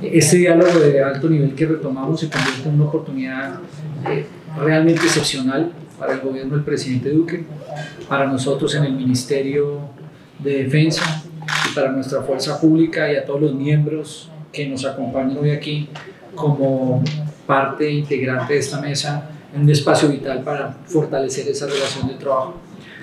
Este diálogo de alto nivel que retomamos se convierte en una oportunidad realmente excepcional para el gobierno del presidente Duque, para nosotros en el Ministerio de Defensa y para nuestra fuerza pública y a todos los miembros que nos acompañan hoy aquí como parte integrante de esta mesa, en un espacio vital para fortalecer esa relación de trabajo.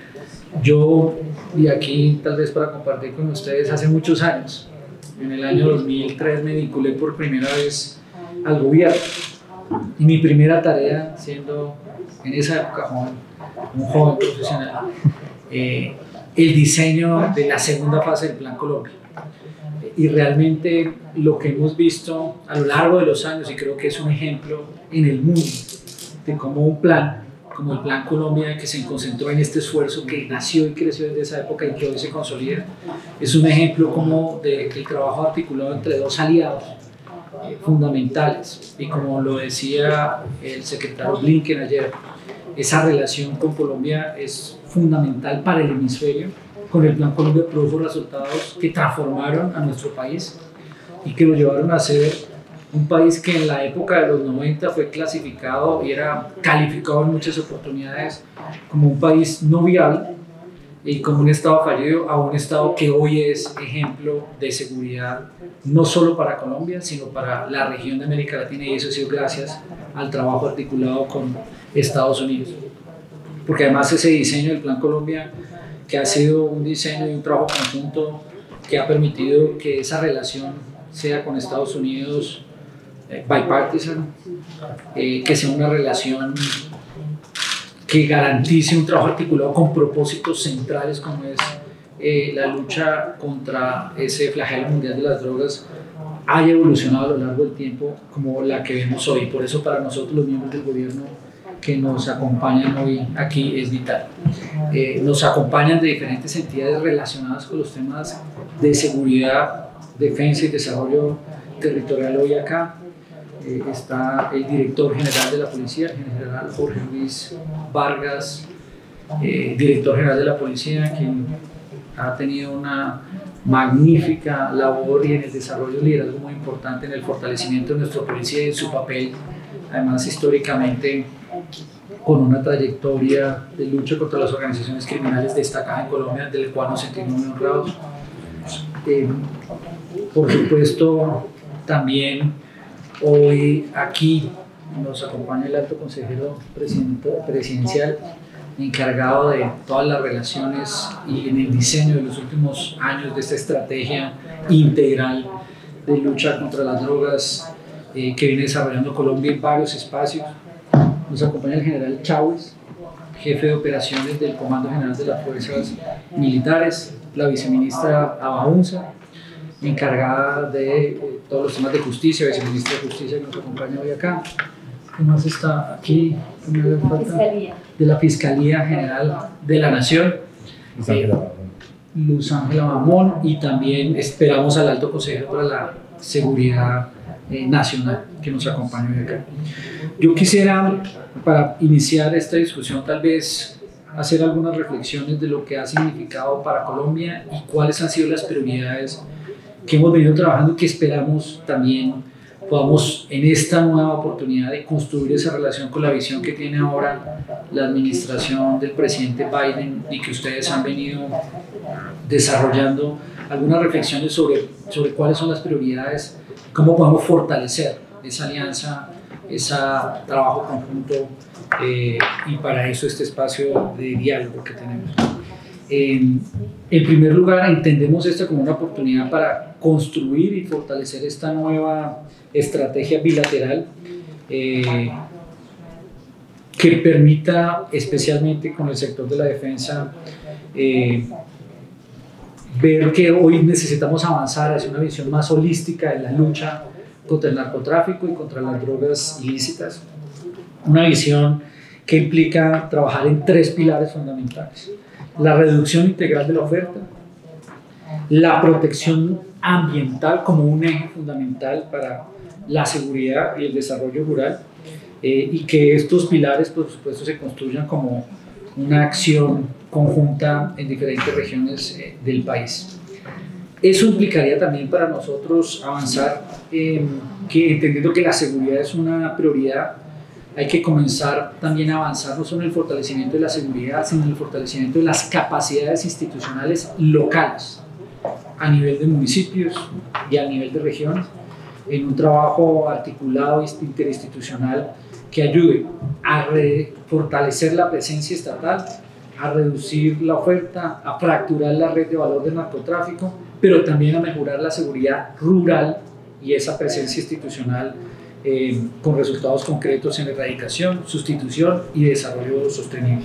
Yo, y aquí tal vez para compartir con ustedes, hace muchos años, en el año 2003 me vinculé por primera vez al gobierno y mi primera tarea, siendo en esa época un joven profesional, el diseño de la segunda fase del Plan Colombia. Y realmente lo que hemos visto a lo largo de los años, y creo que es un ejemplo en el mundo de cómo un plan como el Plan Colombia, que se concentró en este esfuerzo que nació y creció desde esa época y que hoy se consolida, es un ejemplo como del trabajo articulado entre dos aliados fundamentales. Y como lo decía el secretario Blinken ayer, esa relación con Colombia es fundamental para el hemisferio. Con el Plan Colombia produjo resultados que transformaron a nuestro país y que lo llevaron a ser un país que en la época de los 90 fue clasificado y era calificado en muchas oportunidades como un país no viable y como un estado fallido, a un estado que hoy es ejemplo de seguridad no solo para Colombia, sino para la región de América Latina, y eso ha sido gracias al trabajo articulado con Estados Unidos. Porque además ese diseño del Plan Colombia, que ha sido un diseño y un trabajo conjunto que ha permitido que esa relación sea con Estados Unidos bipartisan, que sea una relación que garantice un trabajo articulado con propósitos centrales como es la lucha contra ese flagelo mundial de las drogas, haya evolucionado a lo largo del tiempo como la que vemos hoy. Por eso para nosotros los miembros del gobierno que nos acompañan hoy aquí es vital. Nos acompañan de diferentes entidades relacionadas con los temas de seguridad, defensa y desarrollo territorial hoy acá. Está el director general de la policía, el general Jorge Luis Vargas, director general de la policía, quien ha tenido una magnífica labor y en el desarrollo de liderazgo muy importante en el fortalecimiento de nuestra policía y en su papel, además históricamente con una trayectoria de lucha contra las organizaciones criminales destacada en Colombia, del cual nos sentimos muy honrados. Por supuesto, también hoy aquí nos acompaña el alto consejero presidencial encargado de todas las relaciones y en el diseño de los últimos años de esta estrategia integral de lucha contra las drogas que viene desarrollando Colombia en varios espacios. Nos acompaña el general Chávez, jefe de operaciones del Comando General de las Fuerzas Militares, la viceministra Abaunza, encargada de todos los temas de justicia, viceministra de Justicia que nos acompaña hoy acá. ¿Qué más está aquí? De la Fiscalía General de la Nación, Luz Ángela Mamón, y también esperamos al alto consejero para la seguridad nacional que nos acompaña hoy acá. Yo quisiera, para iniciar esta discusión, tal vez hacer algunas reflexiones de lo que ha significado para Colombia y cuáles han sido las prioridades que hemos venido trabajando y que esperamos también podamos en esta nueva oportunidad de construir esa relación con la visión que tiene ahora la administración del presidente Biden y que ustedes han venido desarrollando algunas reflexiones sobre cuáles son las prioridades, cómo podemos fortalecer esa alianza, ese trabajo conjunto y para eso este espacio de diálogo que tenemos. En primer lugar, entendemos esto como una oportunidad para construir y fortalecer esta nueva estrategia bilateral que permita, especialmente con el sector de la defensa, ver que hoy necesitamos avanzar hacia una visión más holística de la lucha contra el narcotráfico y contra las drogas ilícitas. Una visión que implica trabajar en tres pilares fundamentales: la reducción integral de la oferta, la protección ambiental como un eje fundamental para la seguridad y el desarrollo rural, y que estos pilares, por supuesto, se construyan como una acción conjunta en diferentes regiones del país. Eso implicaría también para nosotros avanzar, que entendiendo que la seguridad es una prioridad, hay que comenzar también a avanzar no solo en el fortalecimiento de la seguridad, sino en el fortalecimiento de las capacidades institucionales locales, a nivel de municipios y a nivel de regiones, en un trabajo articulado interinstitucional que ayude a fortalecer la presencia estatal, a reducir la oferta, a fracturar la red de valor del narcotráfico, pero también a mejorar la seguridad rural y esa presencia institucional con resultados concretos en erradicación, sustitución y desarrollo sostenible.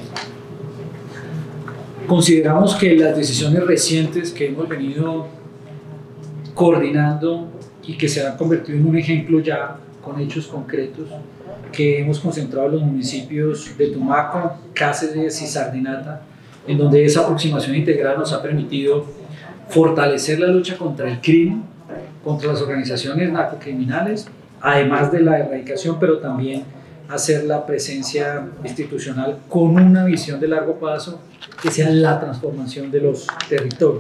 Consideramos que las decisiones recientes que hemos venido coordinando y que se han convertido en un ejemplo ya con hechos concretos, que hemos concentrado en los municipios de Tumaco, Cáceres y Sardinata, en donde esa aproximación integral nos ha permitido fortalecer la lucha contra el crimen, contra las organizaciones narcocriminales, además de la erradicación, pero también hacer la presencia institucional con una visión de largo plazo que sea la transformación de los territorios.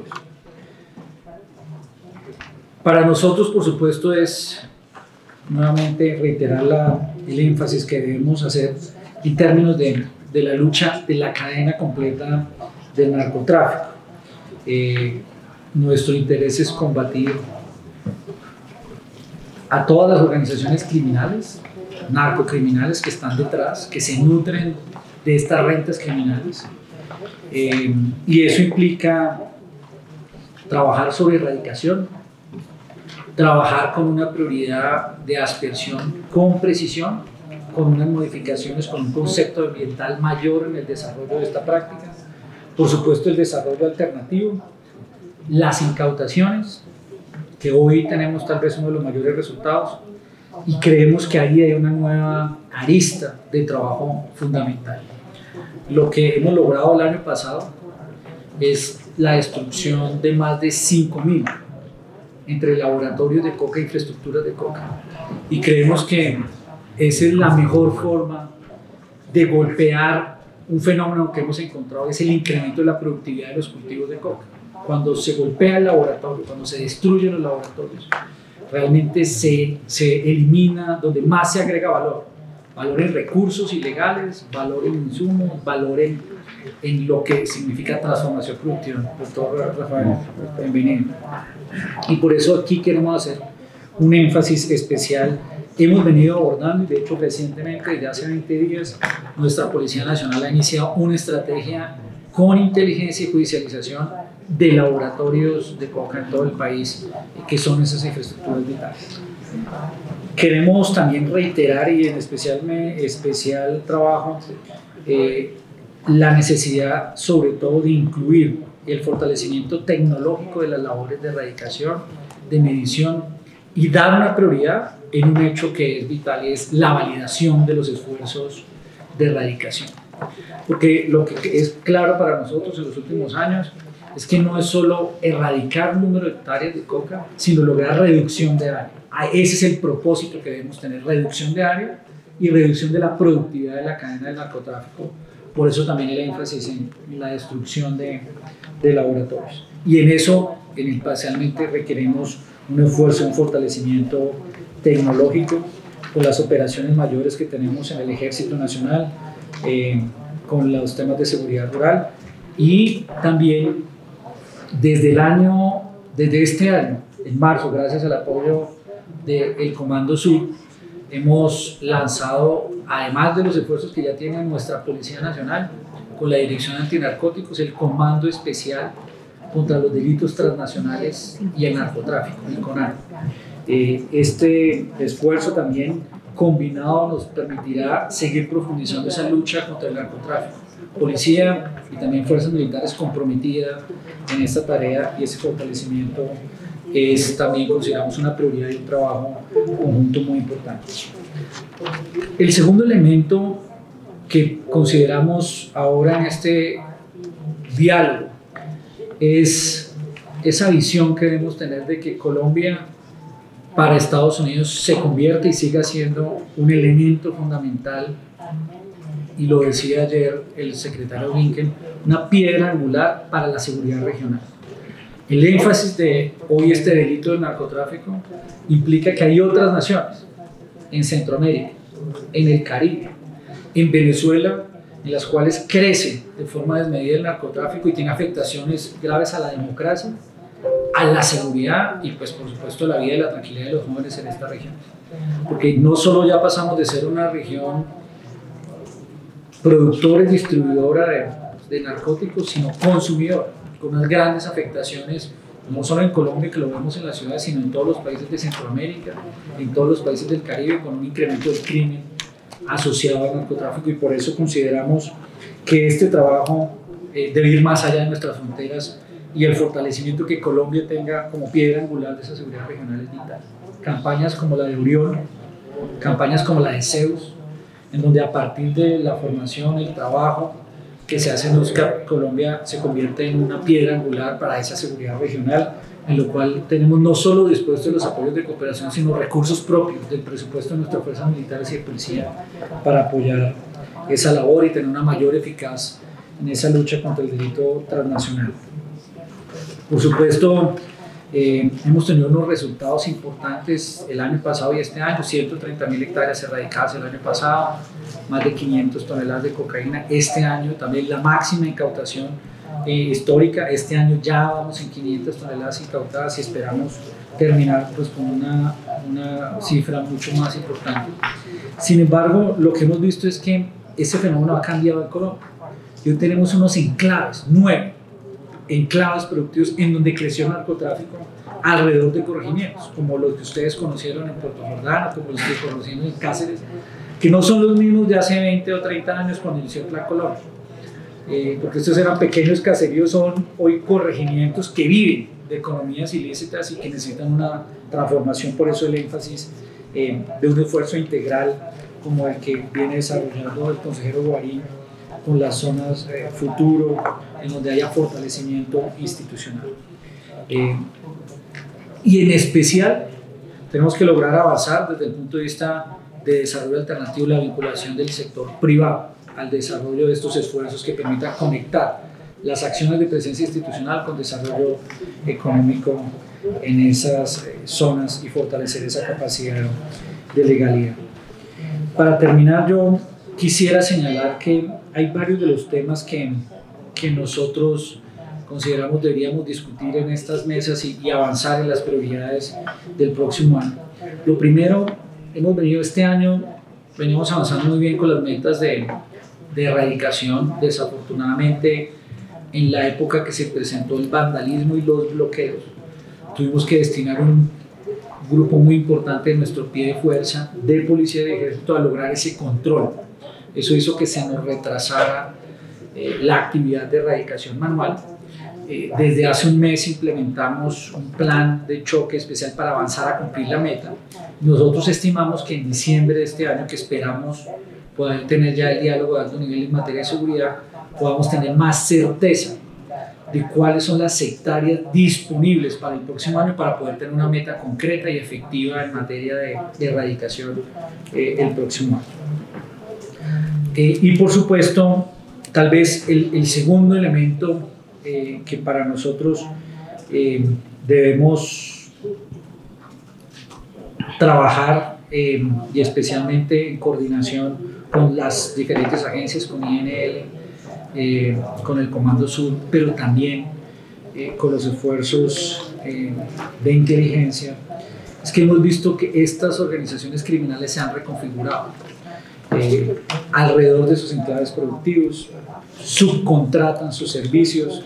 Para nosotros, por supuesto, es nuevamente reiterar el énfasis que debemos hacer en términos de la lucha de la cadena completa del narcotráfico. Nuestro interés es combatir a todas las organizaciones criminales, narcocriminales que están detrás, que se nutren de estas rentas criminales, y eso implica trabajar sobre erradicación, trabajar con una prioridad de aspersión con precisión, con unas modificaciones, con un concepto ambiental mayor en el desarrollo de esta práctica, por supuesto el desarrollo alternativo, las incautaciones, que hoy tenemos tal vez uno de los mayores resultados, y creemos que ahí hay una nueva arista de trabajo fundamental. Lo que hemos logrado el año pasado es la destrucción de más de 5.000 entre laboratorios de coca e infraestructuras de coca, y creemos que esa es la mejor forma de golpear un fenómeno que hemos encontrado, es el incremento de la productividad de los cultivos de coca. Cuando se golpea el laboratorio, cuando se destruyen los laboratorios, realmente se elimina donde más se agrega valor en recursos ilegales, valor en insumos, valor en lo que significa transformación productiva. Doctor Rafael, bienvenido. Y por eso aquí queremos hacer un énfasis especial. Hemos venido abordando, y de hecho recientemente, desde hace 20 días, nuestra Policía Nacional ha iniciado una estrategia con inteligencia y judicialización de laboratorios de coca en todo el país, que son esas infraestructuras vitales. Queremos también reiterar, y en especial trabajo, la necesidad sobre todo de incluir el fortalecimiento tecnológico de las labores de erradicación, de medición, y dar una prioridad en un hecho que es vital, y es la validación de los esfuerzos de erradicación. Porque lo que es claro para nosotros en los últimos años es que no es solo erradicar un número de hectáreas de coca, sino lograr reducción de área. Ese es el propósito que debemos tener: reducción de área y reducción de la productividad de la cadena del narcotráfico. Por eso también el énfasis en la destrucción de laboratorios. Y en eso, especialmente, requerimos un esfuerzo, un fortalecimiento tecnológico con las operaciones mayores que tenemos en el Ejército Nacional, con los temas de seguridad rural, y también desde este año, en marzo, gracias al apoyo del Comando Sur, hemos lanzado, además de los esfuerzos que ya tiene nuestra Policía Nacional, con la Dirección Antinarcóticos, el Comando Especial contra los Delitos Transnacionales y el Narcotráfico, el CONAR. Este esfuerzo también combinado nos permitirá seguir profundizando esa lucha contra el narcotráfico. Policía y también fuerzas militares comprometidas en esta tarea, y ese fortalecimiento es también, consideramos, una prioridad y un trabajo conjunto muy importante. El segundo elemento que consideramos ahora en este diálogo es esa visión que debemos tener de que Colombia para Estados Unidos se convierte y siga siendo un elemento fundamental, y lo decía ayer el secretario Blinken, una piedra angular para la seguridad regional. El énfasis de hoy este delito del narcotráfico implica que hay otras naciones en Centroamérica, en el Caribe, en Venezuela, en las cuales crece de forma desmedida el narcotráfico y tiene afectaciones graves a la democracia, a la seguridad y pues por supuesto la vida y la tranquilidad de los jóvenes en esta región. Porque no solo ya pasamos de ser una región productora y distribuidora de narcóticos, sino consumidora, con unas grandes afectaciones, no solo en Colombia, que lo vemos en las ciudades, sino en todos los países de Centroamérica, en todos los países del Caribe, con un incremento del crimen asociado al narcotráfico, y por eso consideramos que este trabajo debe ir más allá de nuestras fronteras, y el fortalecimiento que Colombia tenga como piedra angular de esa seguridad regional es vital. Campañas como la de Orión, campañas como la de Zeus, en donde a partir de la formación, el trabajo que se hace en USCAP, Colombia se convierte en una piedra angular para esa seguridad regional, en lo cual tenemos no solo dispuestos los apoyos de cooperación, sino recursos propios del presupuesto de nuestras fuerzas militares y de policía para apoyar esa labor y tener una mayor eficacia en esa lucha contra el delito transnacional. Por supuesto, hemos tenido unos resultados importantes el año pasado y este año: 130.000 hectáreas erradicadas el año pasado, más de 500 toneladas de cocaína. Este año también la máxima incautación histórica. Este año ya vamos en 500 toneladas incautadas y esperamos terminar pues, con una cifra mucho más importante. Sin embargo, lo que hemos visto es que ese fenómeno ha cambiado en Colombia. Hoy tenemos unos enclaves, 9 enclaves productivos en donde creció el narcotráfico alrededor de corregimientos, como los que ustedes conocieron en Puerto Jordán, como los que conocieron en Cáceres, que no son los mismos de hace 20 o 30 años cuando inició el Plan Colombia, porque estos eran pequeños caseríos, son hoy corregimientos que viven de economías ilícitas y que necesitan una transformación. Por eso el énfasis de un esfuerzo integral como el que viene desarrollando el consejero Guarín con las zonas futuro, en donde haya fortalecimiento institucional. Y en especial tenemos que lograr avanzar desde el punto de vista de desarrollo alternativo, la vinculación del sector privado al desarrollo de estos esfuerzos que permitan conectar las acciones de presencia institucional con desarrollo económico en esas zonas y fortalecer esa capacidad de legalidad. Para terminar, yo quisiera señalar que hay varios de los temas que nosotros consideramos deberíamos discutir en estas mesas y avanzar en las prioridades del próximo año. Lo primero, hemos venido este año, venimos avanzando muy bien con las metas de erradicación. Desafortunadamente, en la época que se presentó el vandalismo y los bloqueos, tuvimos que destinar un grupo muy importante de nuestro pie de fuerza de policía y de ejército a lograr ese control. Eso hizo que se nos retrasara la actividad de erradicación manual. Desde hace un mes implementamos un plan de choque especial para avanzar a cumplir la meta. Nosotros estimamos que en diciembre de este año, que esperamos poder tener ya el diálogo de alto nivel en materia de seguridad, podamos tener más certeza de cuáles son las hectáreas disponibles para el próximo año para poder tener una meta concreta y efectiva en materia de erradicación el próximo año. Y por supuesto, tal vez el segundo elemento que para nosotros debemos trabajar y especialmente en coordinación con las diferentes agencias, con INL, con el Comando Sur, pero también con los esfuerzos de inteligencia, es que hemos visto que estas organizaciones criminales se han reconfigurado alrededor de sus enclaves productivos, subcontratan sus servicios,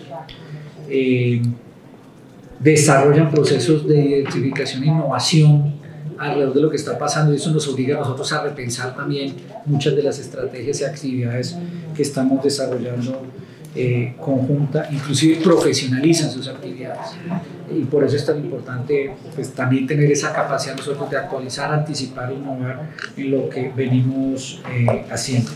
desarrollan procesos de identificación e innovación alrededor de lo que está pasando, y eso nos obliga a nosotros a repensar también muchas de las estrategias y actividades que estamos desarrollando conjunta, inclusive profesionalizan sus actividades, y por eso es tan importante pues, también tener esa capacidad nosotros de actualizar, anticipar e innovar en lo que venimos haciendo.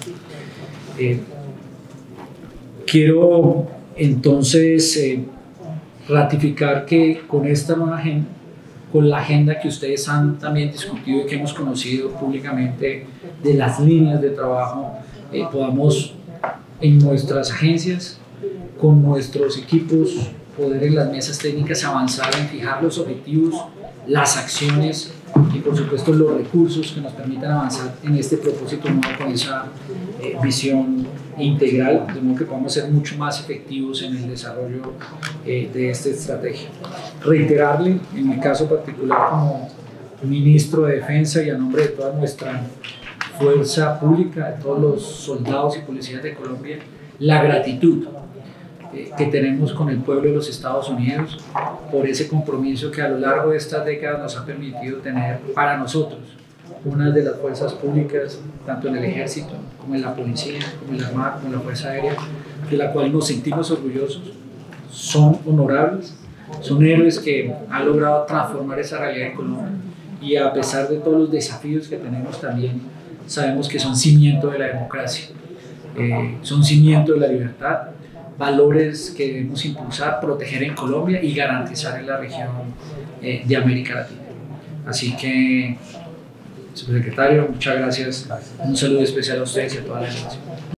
Quiero entonces ratificar que con esta nueva agenda, con la agenda que ustedes han también discutido y que hemos conocido públicamente de las líneas de trabajo, podamos en nuestras agencias, con nuestros equipos poder en las mesas técnicas avanzar en fijar los objetivos, las acciones y por supuesto los recursos que nos permitan avanzar en este propósito nuevo con esa visión integral, de modo que podamos ser mucho más efectivos en el desarrollo de esta estrategia. Reiterarle, en mi caso particular como ministro de Defensa y a nombre de toda nuestra fuerza pública, de todos los soldados y policías de Colombia, la gratitud que tenemos con el pueblo de los Estados Unidos por ese compromiso que a lo largo de estas décadas nos ha permitido tener para nosotros una de las fuerzas públicas, tanto en el ejército como en la policía, como en la armada, como en la fuerza aérea, de la cual nos sentimos orgullosos. Son honorables, son héroes que han logrado transformar esa realidad en Colombia y a pesar de todos los desafíos que tenemos también sabemos que son cimiento de la democracia, son cimiento de la libertad, valores que debemos impulsar, proteger en Colombia y garantizar en la región de América Latina. Así que, subsecretario, muchas gracias. Un saludo especial a ustedes y a toda la nación.